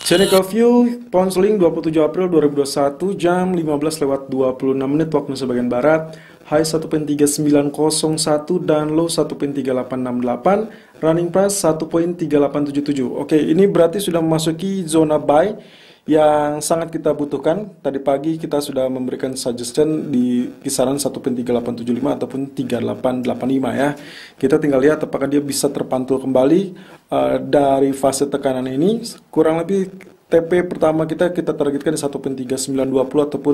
Technical View, Pound Sterling 27 April 2021 jam 15:26 waktu Indonesia bagian Barat. High 1.3901 dan low 1.3868, running price 1.3877. Oke, ini berarti sudah memasuki zona buy yang sangat kita butuhkan. Tadi pagi kita sudah memberikan suggestion di kisaran 1.3875 ataupun 3885 ya. Kita tinggal lihat apakah dia bisa terpantul kembali dari fase tekanan ini. Kurang lebih TP pertama kita targetkan di 1.3920 ataupun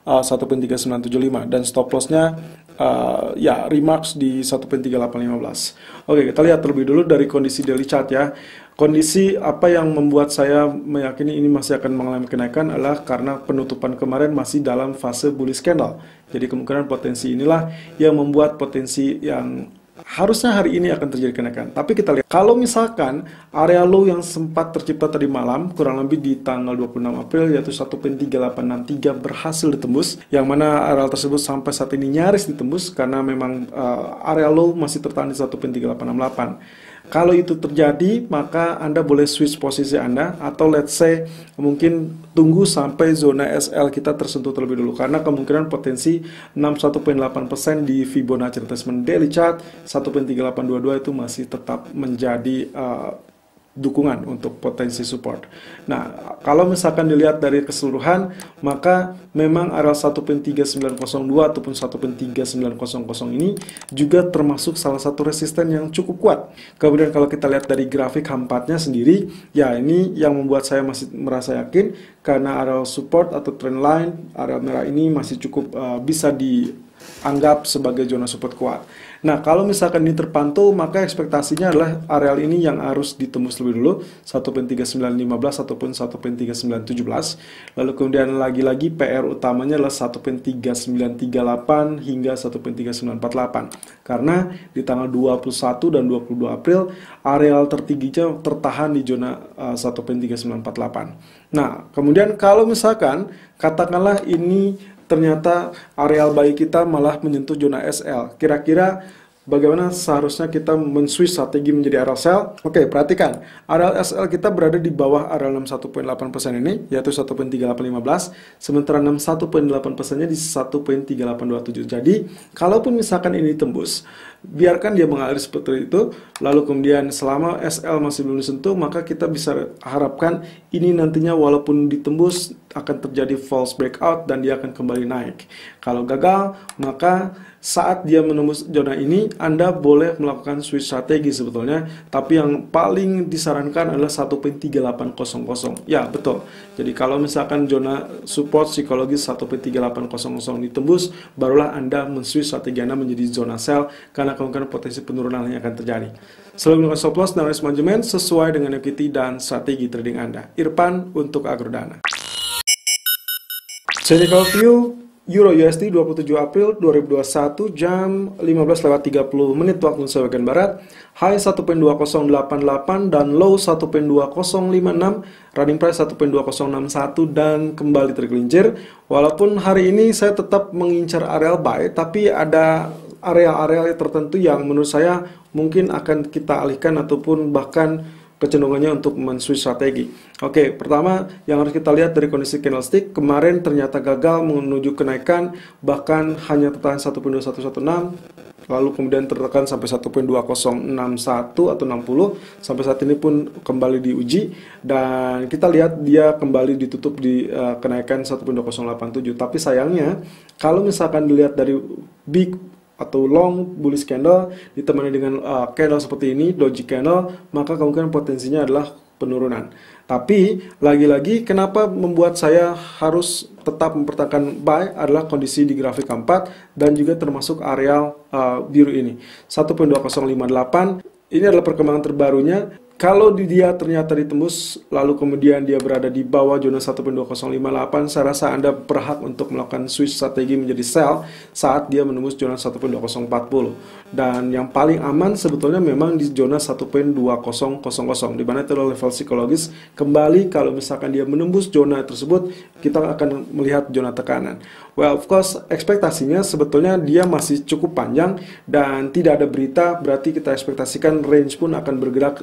1.3975 dan stop lossnya ya remarks di 1.3815. Oke, kita lihat terlebih dulu dari kondisi daily chart ya. Kondisi apa yang membuat saya meyakini ini masih akan mengalami kenaikan adalah karena penutupan kemarin masih dalam fase bullish candle. Jadi kemungkinan potensi inilah yang membuat potensi yang harusnya hari ini akan terjadi kenaikan. Tapi kita lihat, kalau misalkan area low yang sempat tercipta tadi malam, kurang lebih di tanggal 26 April, yaitu 1.3863 berhasil ditembus, yang mana area tersebut sampai saat ini nyaris ditembus, karena memang area low masih tertahan di 1.3868. Kalau itu terjadi, maka Anda boleh switch posisi Anda, atau let's say, mungkin tunggu sampai zona SL kita tersentuh terlebih dulu, karena kemungkinan potensi 61.8% di Fibonacci retracement daily chart 1.3822 itu masih tetap menjadi dukungan untuk potensi support. Nah, kalau misalkan dilihat dari keseluruhan, maka memang area 1.3902 ataupun 1.3900 ini juga termasuk salah satu resisten yang cukup kuat. Kemudian kalau kita lihat dari grafik H4-nya sendiri, ya ini yang membuat saya masih merasa yakin karena area support atau trend line, area merah ini masih cukup bisa dianggap sebagai zona support kuat. Nah, kalau misalkan ini terpantul, maka ekspektasinya adalah areal ini yang harus ditembus lebih dulu, 1.3915 ataupun 1.3917. Lalu kemudian lagi-lagi PR utamanya adalah 1.3938 hingga 1.3948. Karena di tanggal 21 dan 22 April, areal tertingginya tertahan di zona 1.3948. Nah, kemudian kalau misalkan, katakanlah ini ternyata areal buy kita malah menyentuh zona SL. Kira-kira bagaimana seharusnya kita men-switch strategi menjadi areal sell? Oke, perhatikan. Areal SL kita berada di bawah areal 61.8% ini, yaitu 1.3815, sementara 61.8%-nya di 1.3827. Jadi, kalaupun misalkan ini tembus, biarkan dia mengalir seperti itu, lalu kemudian selama SL masih belum disentuh, maka kita bisa harapkan ini nantinya walaupun ditembus akan terjadi false breakout dan dia akan kembali naik. Kalau gagal, maka saat dia menembus zona ini, Anda boleh melakukan switch strategi sebetulnya, tapi yang paling disarankan adalah 1.3800. Ya, betul. Jadi kalau misalkan zona support psikologis 1.3800 ditembus, barulah Anda men-switch strategi Anda menjadi zona sell, karena kemungkinan potensi penurunan yang akan terjadi. Selalu melakukan stop loss dan risk management sesuai dengan equity dan strategi trading Anda. Irfan untuk Agrodana. Technical View, Euro USD 27 April 2021 jam 15:30 waktu Indonesia bagian Barat. High 1.2088 dan low 1.2056, running price 1.2061 dan kembali tergelincir. Walaupun hari ini saya tetap mengincar area buy, tapi ada area-area tertentu yang menurut saya mungkin akan kita alihkan ataupun bahkan kecenderungannya untuk men-switch strategi. Oke, pertama yang harus kita lihat dari kondisi candlestick, kemarin ternyata gagal menuju kenaikan, bahkan hanya tertahan 1.2116, lalu kemudian tertekan sampai 1.2061 atau 60, sampai saat ini pun kembali diuji, dan kita lihat dia kembali ditutup di kenaikan 1.2087. Tapi sayangnya, kalau misalkan dilihat dari big atau long bullish candle ditemani dengan candle seperti ini, doji candle, maka kemungkinan potensinya adalah penurunan. Tapi lagi-lagi kenapa membuat saya harus tetap mempertahankan buy adalah kondisi di grafik keempat dan juga termasuk areal biru ini 1.2058. Ini adalah perkembangan terbarunya. Kalau dia ternyata ditembus, lalu kemudian dia berada di bawah zona 1.2058, saya rasa Anda berhak untuk melakukan switch strategi menjadi sell saat dia menembus zona 1.2040. Dan yang paling aman sebetulnya memang di zona 1.2000, di mana itu adalah level psikologis. Kembali kalau misalkan dia menembus zona tersebut, kita akan melihat zona tekanan. Well, of course, ekspektasinya sebetulnya dia masih cukup panjang dan tidak ada berita, berarti kita ekspektasikan range pun akan bergerak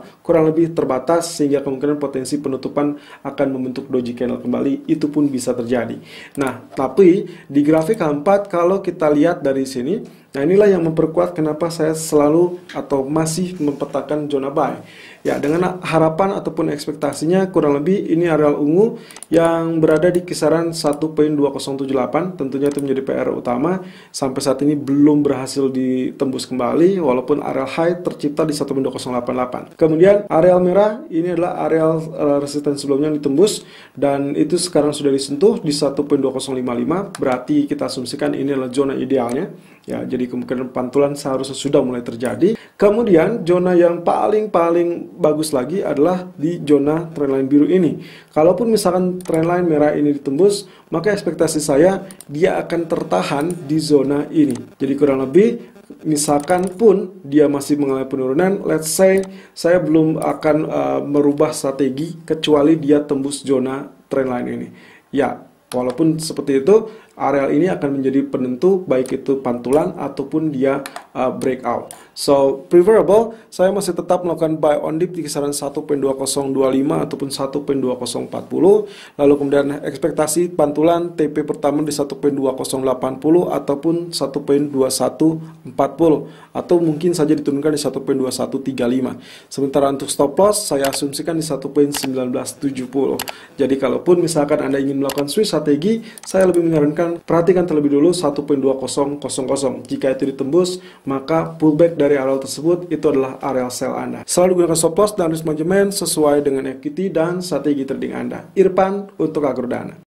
kurang lebih terbatas, sehingga kemungkinan potensi penutupan akan membentuk doji candle kembali itu pun bisa terjadi. Nah, tapi di grafik H4 kalau kita lihat dari sini, nah inilah yang memperkuat kenapa saya selalu atau masih mempetakan zona buy. Ya, dengan harapan ataupun ekspektasinya kurang lebih ini areal ungu yang berada di kisaran 1.2078, tentunya itu menjadi PR utama. Sampai saat ini belum berhasil ditembus kembali, walaupun areal high tercipta di 1.2088. Kemudian areal merah ini adalah areal resisten sebelumnya yang ditembus, dan itu sekarang sudah disentuh di 1.2055, berarti kita asumsikan ini adalah zona idealnya. Ya, jadi kemungkinan pantulan seharusnya sudah mulai terjadi. Kemudian zona yang paling bagus lagi adalah di zona trendline biru ini. Kalaupun misalkan trendline merah ini ditembus, maka ekspektasi saya dia akan tertahan di zona ini. Jadi kurang lebih misalkan pun dia masih mengalami penurunan, let's say saya belum akan merubah strategi kecuali dia tembus zona trendline ini. Ya, walaupun seperti itu, areal ini akan menjadi penentu baik itu pantulan ataupun dia breakout. So, preferable, saya masih tetap melakukan buy on dip di kisaran 1.2025 ataupun 1.2040. Lalu kemudian ekspektasi pantulan TP pertama di 1.2080 ataupun 1.2140, atau mungkin saja diturunkan di 1.2135. Sementara untuk stop loss saya asumsikan di 1.1970. Jadi kalaupun misalkan Anda ingin melakukan switch strategi, saya lebih menyarankan perhatikan terlebih dulu 1.2000. Jika itu ditembus, maka pullback dari areal tersebut itu adalah areal sell Anda. Selalu gunakan stop loss dan risk management sesuai dengan equity dan strategi trading Anda. Irfan untuk Agrodana.